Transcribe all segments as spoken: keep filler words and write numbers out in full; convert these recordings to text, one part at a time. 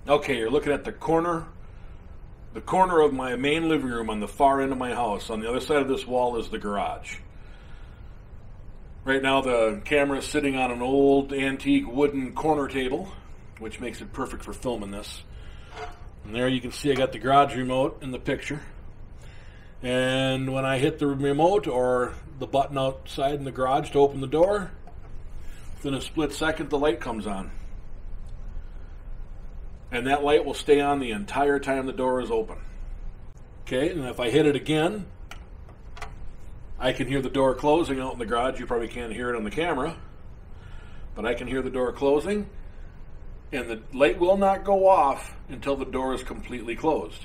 Okay, you're looking at the corner, the corner of my main living room on the far end of my house. On the other side of this wall is the garage. Right now the camera is sitting on an old antique wooden corner table, which makes it perfect for filming this. And there you can see I got the garage remote in the picture. And when I hit the remote or the button outside in the garage to open the door, within a split second the light comes on. And that light will stay on the entire time the door is open. Okay, and if I hit it again, I can hear the door closing out in the garage. You probably can't hear it on the camera, but I can hear the door closing, and the light will not go off until the door is completely closed.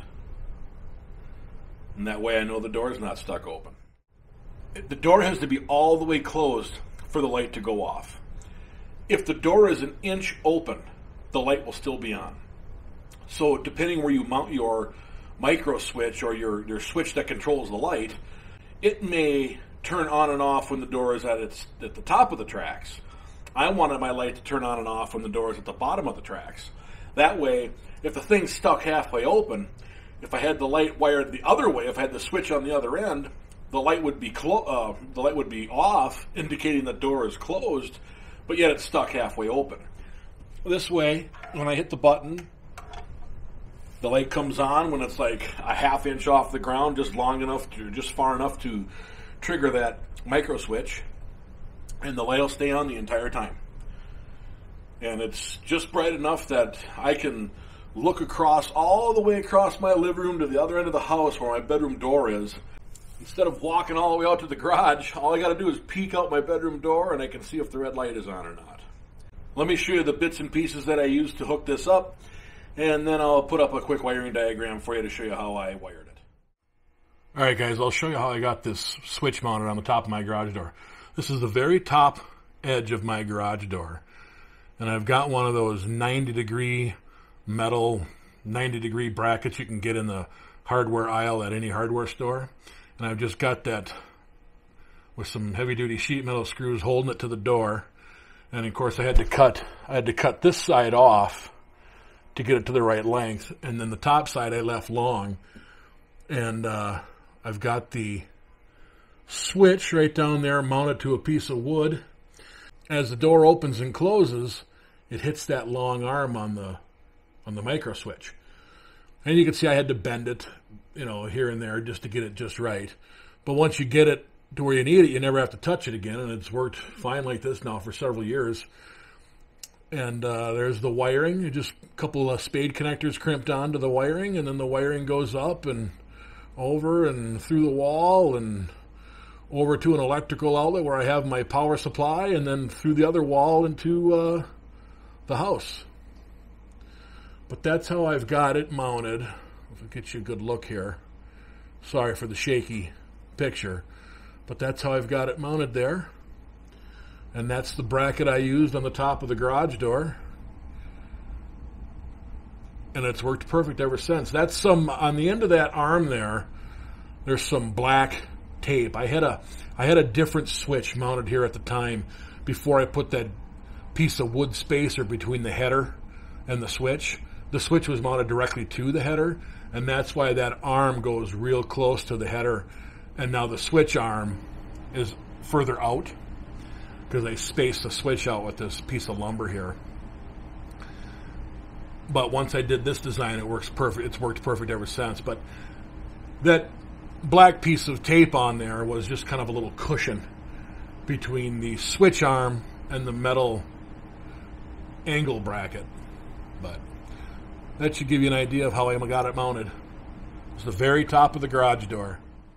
And that way I know the door is not stuck open. The door has to be all the way closed for the light to go off. If the door is an inch open, the light will still be on. So depending where you mount your micro switch or your, your switch that controls the light, it may turn on and off when the door is at its at the top of the tracks. I wanted my light to turn on and off when the door is at the bottom of the tracks. That way, if the thing's stuck halfway open, if I had the light wired the other way, if I had the switch on the other end, the light would be clo- uh, the light would be off, indicating the door is closed, but yet it's stuck halfway open. This way, when I hit the button, the light comes on when it's like a half inch off the ground, just long enough to, just far enough to trigger that micro switch, and the light will stay on the entire time. And it's just bright enough that I can look across, all the way across my living room to the other end of the house where my bedroom door is. Instead of walking all the way out to the garage, all I got to do is peek out my bedroom door and I can see if the red light is on or not. Let me show you the bits and pieces that I used to hook this up, and then I'll put up a quick wiring diagram for you to show you how I wired it. Alright guys, I'll show you how I got this switch mounted on the top of my garage door. This is the very top edge of my garage door. And I've got one of those ninety degree metal, ninety degree brackets you can get in the hardware aisle at any hardware store. And I've just got that with some heavy duty sheet metal screws holding it to the door. And of course I had to cut, I had to cut this side off to get it to the right length, and then the top side I left long. And uh, I've got the switch right down there mounted to a piece of wood. As the door opens and closes, it hits that long arm on the on the micro switch. And you can see I had to bend it, you know, here and there just to get it just right. But once you get it to where you need it, you never have to touch it again, and it's worked fine like this now for several years. And uh, there's the wiring. Just a couple of spade connectors crimped onto the wiring, and then the wiring goes up and over and through the wall and over to an electrical outlet where I have my power supply, and then through the other wall into uh, the house. But that's how I've got it mounted. If I get you a good look here. Sorry for the shaky picture. But that's how I've got it mounted there. And that's the bracket I used on the top of the garage door. And it's worked perfect ever since. That's some, on the end of that arm there, there's some black tape. I had a, I had a different switch mounted here at the time before I put that piece of wood spacer between the header and the switch. The switch was mounted directly to the header, and that's why that arm goes real close to the header. And now the switch arm is further out, because I spaced the switch out with this piece of lumber here. But once I did this design, it works perfect. It's worked perfect ever since. But that black piece of tape on there was just kind of a little cushion between the switch arm and the metal angle bracket. But that should give you an idea of how I got it mounted. It's the very top of the garage door.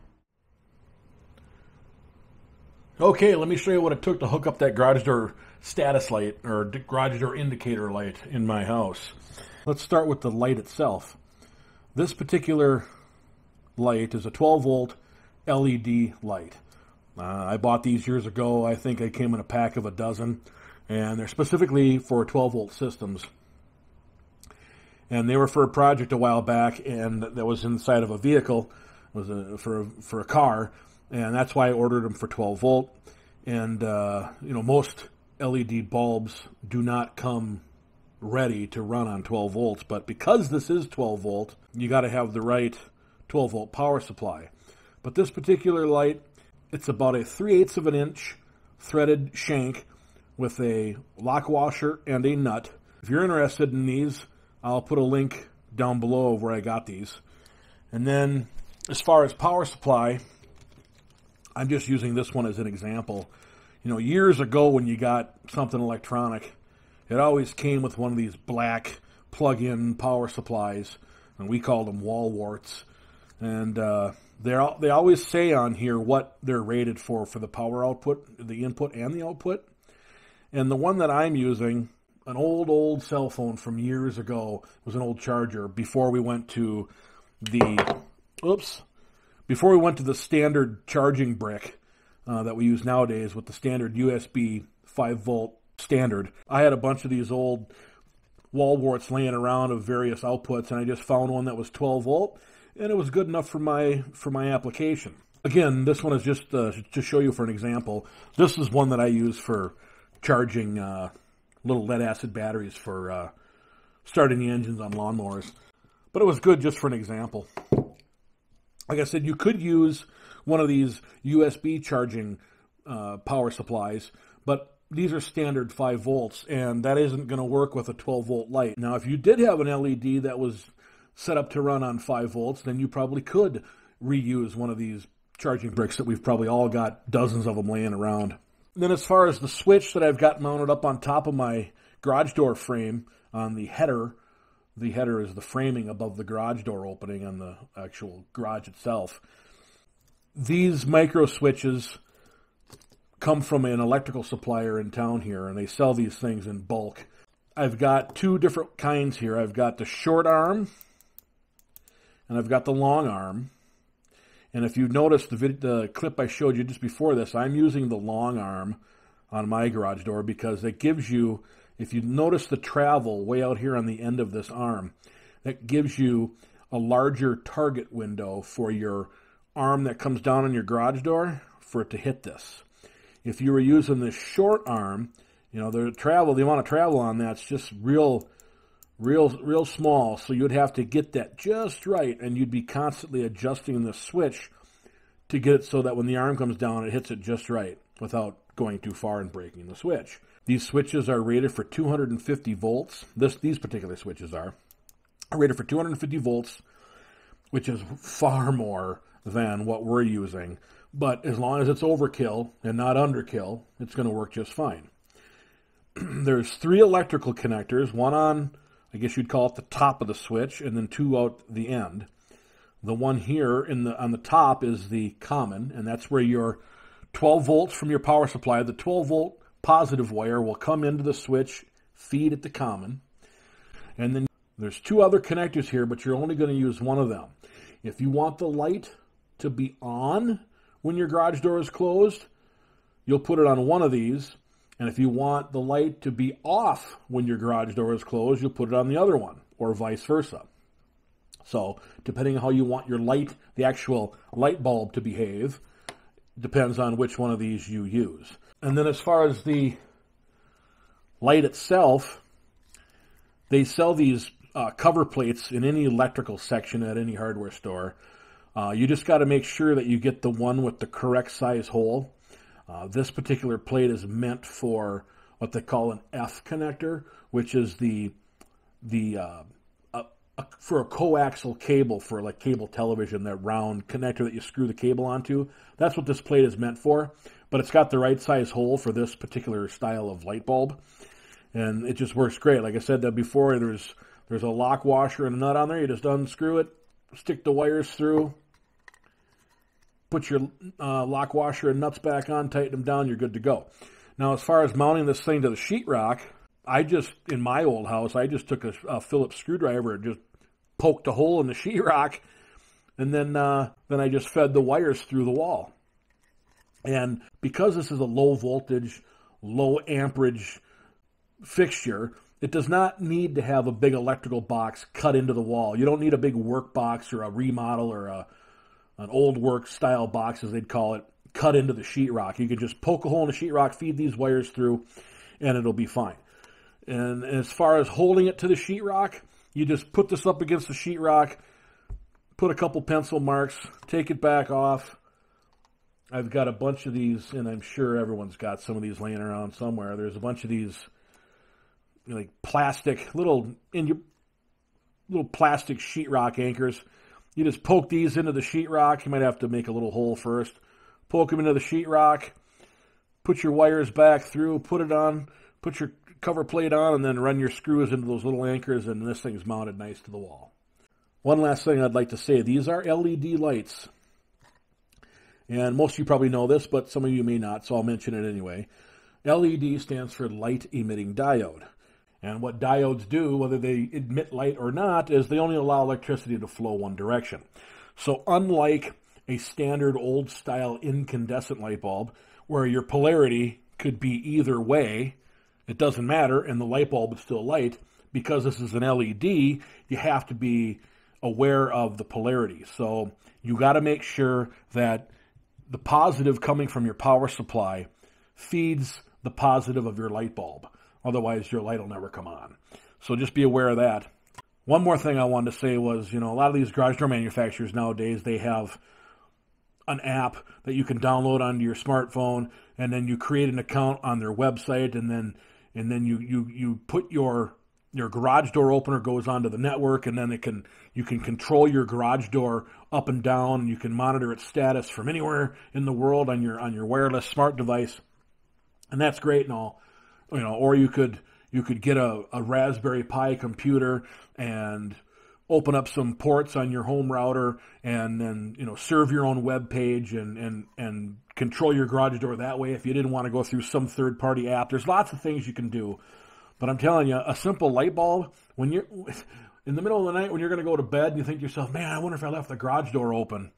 Okay, let me show you what it took to hook up that garage door status light, or garage door indicator light in my house. Let's start with the light itself. This particular light is a twelve volt L E D light. Uh, I bought these years ago. I think I came in a pack of a dozen, and they're specifically for twelve volt systems. And they were for a project a while back, and that was inside of a vehicle, it was a, for, a, for a car. And that's why I ordered them for twelve volt. And, uh, you know, most L E D bulbs do not come ready to run on twelve volts. But because this is twelve volt, you got to have the right twelve volt power supply. But this particular light, it's about a three eighths of an inch threaded shank with a lock washer and a nut. If you're interested in these, I'll put a link down below of where I got these. And then as far as power supply, I'm just using this one as an example. You know, years ago when you got something electronic, it always came with one of these black plug-in power supplies, and we called them wall warts. And uh, they they always say on here what they're rated for, for the power output, the input and the output. And the one that I'm using, an old, old cell phone from years ago, was an old charger before we went to the, oops, before we went to the standard charging brick uh, that we use nowadays with the standard U S B five volt standard. I had a bunch of these old wall warts laying around of various outputs, and I just found one that was twelve volt, and it was good enough for my for my application. Again, this one is just uh, to show you for an example. This is one that I use for charging uh, little lead acid batteries for uh, starting the engines on lawnmowers. But it was good just for an example. Like I said, you could use one of these U S B charging uh, power supplies, but these are standard five volts, and that isn't going to work with a twelve volt light. Now, if you did have an L E D that was set up to run on five volts, then you probably could reuse one of these charging bricks that we've probably all got dozens of them laying around. Then as far as the switch that I've got mounted up on top of my garage door frame on the header, the header is the framing above the garage door opening on the actual garage itself. These micro switches come from an electrical supplier in town here, and they sell these things in bulk. I've got two different kinds here. I've got the short arm, and I've got the long arm. And if you noticed the, vid- the clip I showed you just before this, I'm using the long arm on my garage door because it gives you, if you notice the travel way out here on the end of this arm, that gives you a larger target window for your arm that comes down on your garage door for it to hit this. If you were using this short arm, you know, the travel, the amount of travel on that's just real, real, real small. So you'd have to get that just right, and you'd be constantly adjusting the switch to get it so that when the arm comes down, it hits it just right without going too far and breaking the switch. These switches are rated for two hundred fifty volts. This, these particular switches are, are rated for two hundred fifty volts, which is far more than what we're using. But as long as it's overkill and not underkill, it's going to work just fine. There's three electrical connectors, one on, I guess you'd call it the top of the switch, and then two out the end. The one here in the on the top is the common, and that's where your twelve volts from your power supply, the twelve volt positive wire will come into the switch, feed at the common. And then there's two other connectors here, but you're only going to use one of them. If you want the light to be on when your garage door is closed, you'll put it on one of these. And if you want the light to be off when your garage door is closed, you'll put it on the other one, or vice versa. So depending on how you want your light, the actual light bulb to behave, depends on which one of these you use. And then as far as the light itself, they sell these uh, cover plates in any electrical section at any hardware store. Uh, you just got to make sure that you get the one with the correct size hole. Uh, this particular plate is meant for what they call an F connector, which is the the uh, a, a, for a coaxial cable for like cable television, that round connector that you screw the cable onto. That's what this plate is meant for, but it's got the right size hole for this particular style of light bulb, and it just works great. Like I said that before, there's there's a lock washer and a nut on there. You just unscrew it, stick the wires through, put your uh, lock washer and nuts back on, tighten them down, you're good to go. Now, as far as mounting this thing to the sheetrock, I just, in my old house, I just took a, a Phillips screwdriver and just poked a hole in the sheetrock, and then uh, then I just fed the wires through the wall. And because this is a low voltage, low amperage fixture, it does not need to have a big electrical box cut into the wall. You don't need a big work box or a remodel or a an old work style box, as they'd call it, cut into the sheetrock. You can just poke a hole in the sheetrock, feed these wires through, and it'll be fine. And as far as holding it to the sheetrock, you just put this up against the sheetrock, put a couple pencil marks, take it back off. I've got a bunch of these, and I'm sure everyone's got some of these laying around somewhere. There's a bunch of these, you know, like plastic, little, in your, little plastic sheetrock anchors. You just poke these into the sheetrock. You might have to make a little hole first. Poke them into the sheetrock. Put your wires back through. Put it on. Put your cover plate on, and then run your screws into those little anchors, and this thing's mounted nice to the wall. One last thing I'd like to say. These are L E D lights. And most of you probably know this, but some of you may not, so I'll mention it anyway. L E D stands for light emitting diode. And what diodes do, whether they emit light or not, is they only allow electricity to flow one direction. So unlike a standard old-style incandescent light bulb, where your polarity could be either way, it doesn't matter, and the light bulb is still light, because this is an L E D, you have to be aware of the polarity. So you got to make sure that the positive coming from your power supply feeds the positive of your light bulb. Otherwise, your light will never come on. So just be aware of that. One more thing I wanted to say was, you know, a lot of these garage door manufacturers nowadays, they have an app that you can download onto your smartphone, and then you create an account on their website, and then and then you you you put your your garage door opener goes onto the network, and then it can you can control your garage door up and down, and you can monitor its status from anywhere in the world on your on your wireless smart device, and that's great and all, you know. Or you could you could get a, a Raspberry Pi computer and open up some ports on your home router, and then, you know, serve your own web page and and and control your garage door that way if you didn't want to go through some third party app. There's lots of things you can do. But I'm telling you, a simple light bulb, when you're in the middle of the night, when you're going to go to bed and you think to yourself, man, I wonder if I left the garage door open.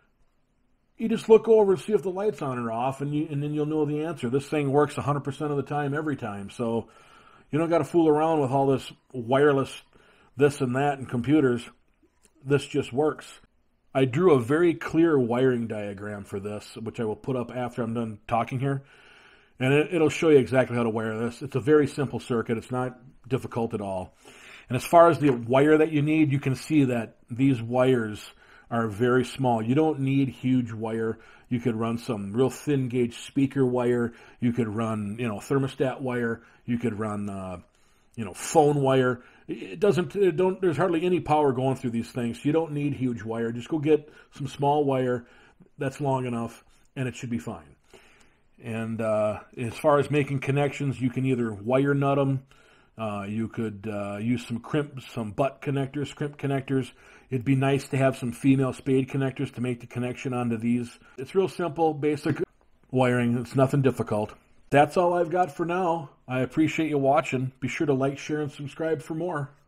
You just look over and see if the light's on or off, and you and then you'll know the answer. This thing works one hundred percent of the time, every time. So you don't got to fool around with all this wireless this and that and computers. This just works. I drew a very clear wiring diagram for this, which I will put up after I'm done talking here. And it, it'll show you exactly how to wire this. It's a very simple circuit. It's not difficult at all. And as far as the wire that you need, you can see that these wires are very small. You don't need huge wire. You could run some real thin gauge speaker wire. You could run, you know, thermostat wire. You could run, uh, you know, phone wire. It doesn't, it don't, there's hardly any power going through these things. You don't need huge wire. Just go get some small wire that's long enough, and it should be fine. And uh, as far as making connections, you can either wire nut them. Uh, you could uh, use some crimp, some butt connectors, crimp connectors. It'd be nice to have some female spade connectors to make the connection onto these. It's real simple, basic wiring. It's nothing difficult. That's all I've got for now. I appreciate you watching. Be sure to like, share, and subscribe for more.